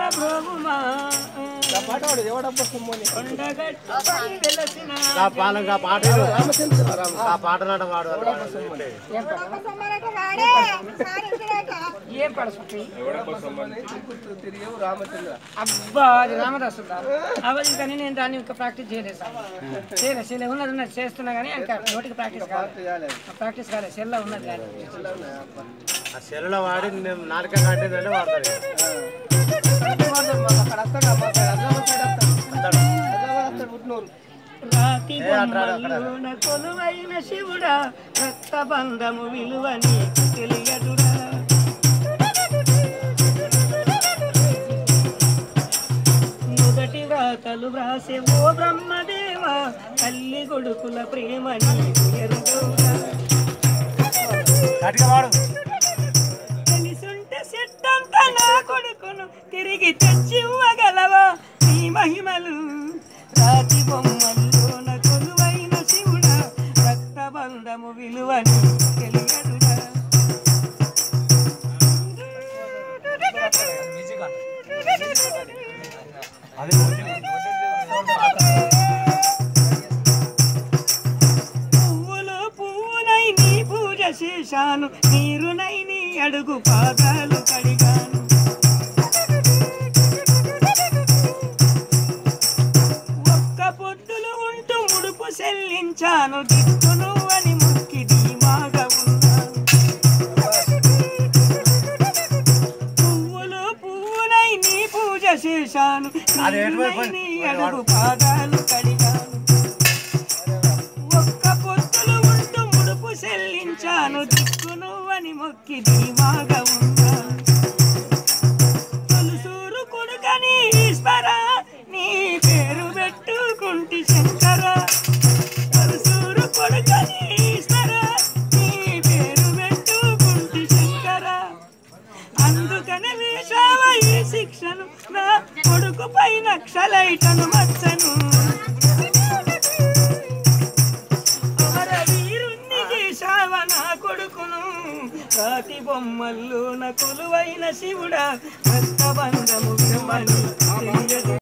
బ్రోగుమా అబ్బా అది రామదాసు అవది కానీ నేను దాన్ని ఇంకా ప్రాక్టీస్ చేయలేదు చేయలేదు ఉన్నది ఉన్నది చేస్తున్నా కానీ ఇంకా నోటికి ప్రాక్టీస్ కాలేదు సెల్లో ఉన్నది కానీ సెల్లో వాడి నాలుక కాటేదంటే వాడతారు రాతి బొమ్మల్లోన కొలువైన శివుడా రక్తబంధము విలువ నీకు తెలియదురా మొదటి వ్రాతలు వ్రాసే ఓ బ్రహ్మదేవ తల్లి కొడుకుల ప్రేమ నీకు ఎరుగవురా తెలిసుంటే సిద్ధంతా నా కొడుకును తిరిగి తెచ్చివ్వగలవా నీ మహిమలు రాతి బొమ్మల్లోన కొలువైన శివుడా రక్తబంధము విలువ నీకు తెలియదురా పువ్వులు పువ్వునై నీ పూజ చేశాను నీరునై నీ అడుగు పాదాలు కడిగాను ఒక్క పొద్దులు ఉంటూ ముడుపు చెల్లించాను దిక్కును అని ముక్కి ధీమాగా ఉన్నాను పువ్వులు పువ్వునై నీ పూజ చేశాను నీరునై నీ అడుగు పాదాలు కడిగాను ఒక్క పొద్దులు ఉంటూ ముడుపు చెల్లించాను దిక్కును అని మొక్కి ధీమాగా ఉన్నాను తొలుసూరు కొడుకని ఈశ్వర నీ పేరు పెట్టుకుంటి శంకర తొలుసూరు కొడుకని ఈశ్వర నీ పేరు పెట్టుకుంటి శంకర అందుకని వేశావ ఈ శిక్షను నా కొడుకుపై నక్షలైటను మచ్చను అమరవీరుణ్ణి చేశావ నా కొడుకును రాతి బొమ్మల్లోన కొలువైన శివుడా రక్తబంధము విలువ నీకు తెలియదు